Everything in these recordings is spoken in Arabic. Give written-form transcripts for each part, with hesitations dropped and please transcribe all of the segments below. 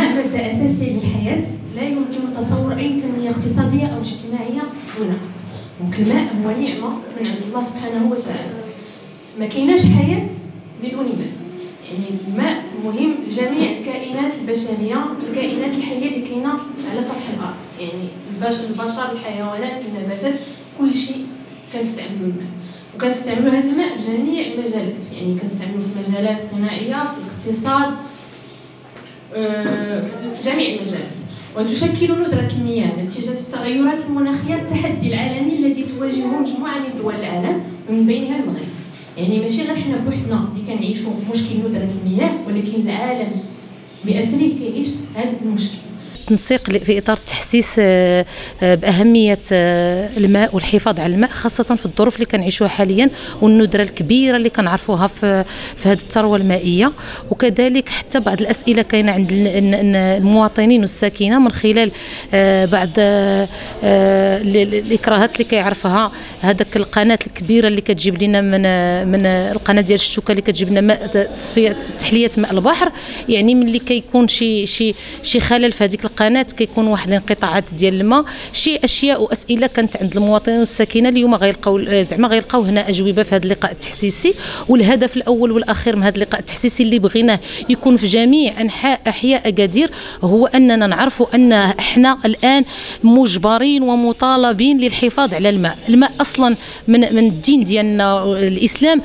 الماء مادة أساسية للحياة، لا يمكن تصور أي تنمية اقتصادية أو اجتماعية دونه. دونك الماء هو نعمة من عند الله سبحانه وتعالى، ما كايناش حياة بدون ماء. يعني الماء مهم لجميع الكائنات البشرية، الكائنات الحية اللي كاينة على سطح الأرض، يعني البشر، الحيوانات، النباتات، كل شيء كنستعملوا الماء، وكنستعملوا هذا الماء في جميع المجالات. يعني كنستعملوا في المجالات الصناعية، في الاقتصاد، في جميع المجالات. وتشكل ندرة المياه نتيجة التغيرات المناخية التحدي العالمي الذي تواجهه مجموعة من دول العالم ومن بينها المغرب. يعني ماشي غير حنا بوحدنا اللي كنعيشوا مشكل ندرة المياه، ولكن العالم بأسره كيعيش هذا المشكل. التنسيق في إطار التحسيس بأهمية الماء والحفاظ على الماء، خاصة في الظروف اللي كنعيشوها حاليا والندرة الكبيرة اللي كنعرفوها في هذه الثروة المائية. وكذلك حتى بعض الأسئلة كاينة عند المواطنين والساكنة من خلال بعض الإكراهات اللي كيعرفها هذاك القناة الكبيرة اللي كتجيب لنا من القناة ديال الشتوكة اللي كتجيب لنا ماء تصفية تحلية ماء البحر. يعني ملي كيكون شي خلل في هذيك القناه كيكون واحد الانقطاعات ديال الماء، شي اشياء واسئله كانت عند المواطنين والساكنه. اليوم غيلقاو هنا اجوبه في هذا اللقاء التحسيسي. والهدف الاول والاخير من هذا اللقاء التحسيسي اللي بغيناه يكون في جميع انحاء احياء اكادير هو اننا نعرفوا ان احنا الان مجبرين ومطالبين للحفاظ على الماء. الماء اصلا من الدين ديالنا الاسلام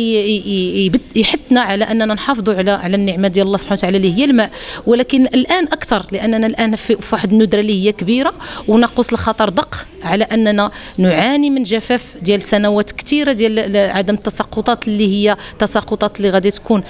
يحثنا على اننا نحافظوا على النعمه ديال الله سبحانه وتعالى اللي هي الماء، ولكن الان اكثر لاننا الان في واحد الندره اللي هي كبيره وناقوس الخطر دق على اننا نعاني من جفاف ديال سنوات كثيره ديال عدم التساقطات اللي هي تساقطات اللي غادي تكون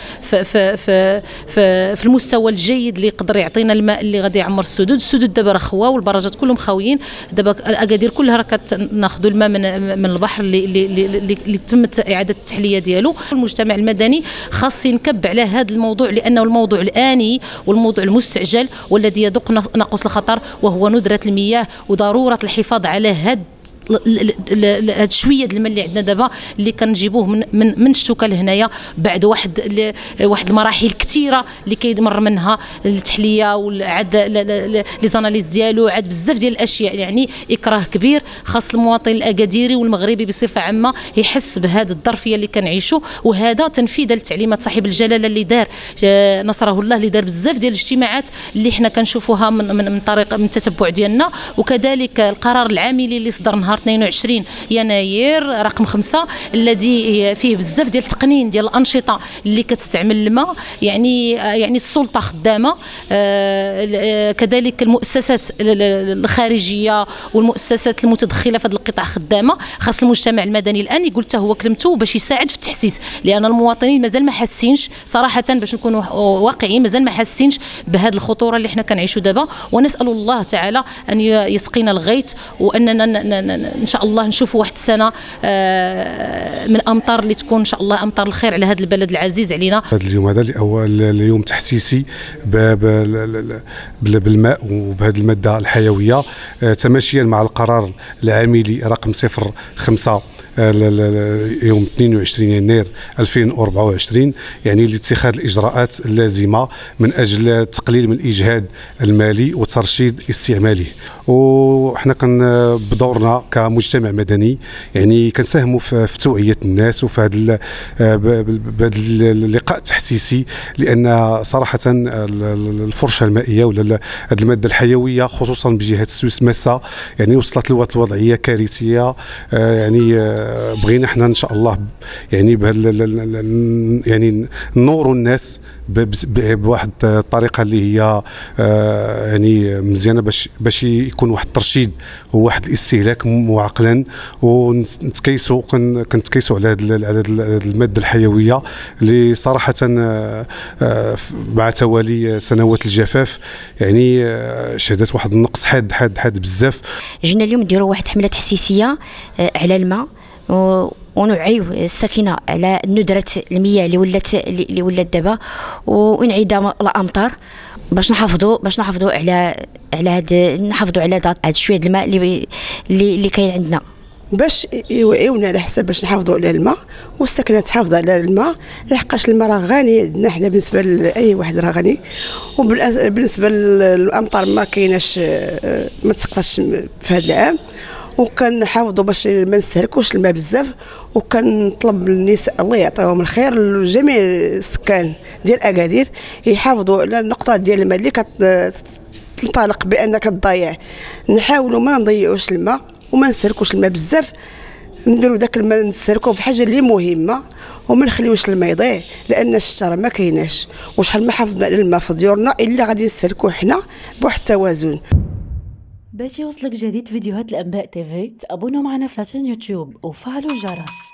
في المستوى الجيد اللي يقدر يعطينا الماء اللي غادي يعمر السدود دابا راه خوا والبراجات كلهم خاويين. دابا الاكادير كلها راه كناخذوا الماء من البحر اللي تمت اعاده التحليه ديالو. المجتمع المدني خاص ينكب على هذا الموضوع لانه الموضوع الاني والموضوع المستعجل والذي يدق ناقوس الخطر وهو ندرة المياه وضرورة الحفاظ على هاد شويه الماء اللي عندنا دابا اللي كنجيبوه من شتوكه لهنايا بعد واحد المراحل كثيره اللي كيمر منها التحليه وعاد لي زاناليز ديالو، عاد بزاف ديال الاشياء. يعني اكراه كبير خاص المواطن الاكاديري والمغربي بصفه عامه يحس بهذه الظرفيه اللي كنعيشوا. وهذا تنفيذا لتعليمات صاحب الجلاله اللي دار نصره الله، اللي دار بزاف ديال الاجتماعات اللي حنا كنشوفوها من التتبع ديالنا. وكذلك القرار العاملي اللي صدر نهار 22 يناير رقم 5 الذي فيه بزاف ديال التقنين ديال الانشطه اللي كتستعمل الماء. يعني السلطه خدامه، كذلك المؤسسات الخارجيه والمؤسسات المتدخله في هذا القطاع خدامه. خاص المجتمع المدني الان يقول حتى هو كلمته باش يساعد في التحسيس، لان المواطنين مازال ما حاسينش صراحه، باش نكونوا واقعيين مازال ما حاسينش بهذه الخطوره اللي حنا كنعيشوا دابا. ونسال الله تعالى ان يسقينا الغيث واننا ان شاء الله نشوفوا واحد السنه من امطار اللي تكون ان شاء الله امطار الخير على هذا البلد العزيز علينا. هذا اليوم هذا اللي هو اليوم تحسيسي بالماء وبهذه الماده الحيويه تماشيا مع القرار العاملي رقم 05 يوم 22 يناير 2024، يعني لاتخاذ الاجراءات اللازمه من اجل التقليل من الاجهاد المالي وترشيد استعماله. وحنا بدورنا كمجتمع مدني يعني كنساهموا في توعيه الناس وفي هذا اللقاء التحسيسي، لان صراحه الفرشه المائيه ولا هذه الماده الحيويه خصوصا بجهه السويس ماسه يعني وصلت لوضعيه كارثيه. يعني بغينا احنا ان شاء الله يعني يعني نوروا الناس بواحد الطريقه اللي هي يعني مزيانه باش يكون واحد الترشيد وواحد الاستهلاك معقلا، ونتكيسوا كنتكيسوا على الماده الحيويه اللي صراحه مع توالي سنوات الجفاف يعني شهدت واحد النقص حاد بزاف. جينا اليوم نديروا واحد حمله تحسيسيه على الماء ونوعيو الساكنه على ندره المياه اللي ولات دابا وانعدام الامطار باش نحافظوا على هاد شويه الماء اللي كاين عندنا. باش يوعيونا على حساب باش نحافظوا على الماء والسكنه تحافظ على الماء، لحقاش الماء راه غني عندنا حنا بالنسبه لاي واحد راه غني. وبالنسبه للامطار ما كايناش، ما تسقطش في هذا العام، وكنحافظوا باش ما نستهلكوش الماء بزاف. وكنطلب للنساء الله يعطيهم الخير لجميع السكان ديال اكادير يحافظوا على النقطه ديال الماء اللي كتنطلق بانك تضيع. نحاولوا ما نضيعوش الماء وما نستهلكوش الماء بزاف، نديروا داك الماء نستهلكوه في حاجه اللي مهمه وما نخليوش الماء يضيع، لان الشتاء ما كايناش وشحال ما حافظنا على الماء في ديورنا الا غادي نستهلكوه حنا بواحد التوازن. باش يوصلك جديد فيديوهات الانباء تيفي تابونوا معنا في لاشين يوتيوب وفعلوا الجرس.